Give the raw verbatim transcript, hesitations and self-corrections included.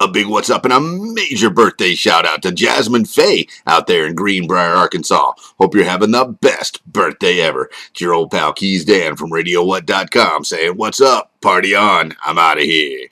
A big what's up and a major birthday shout out to Jazmine Faye out there in Greenbrier, Arkansas. Hope you're having the best birthday ever. It's your old pal Keys Dan from radio what dot com saying, what's up? Party on. I'm out of here.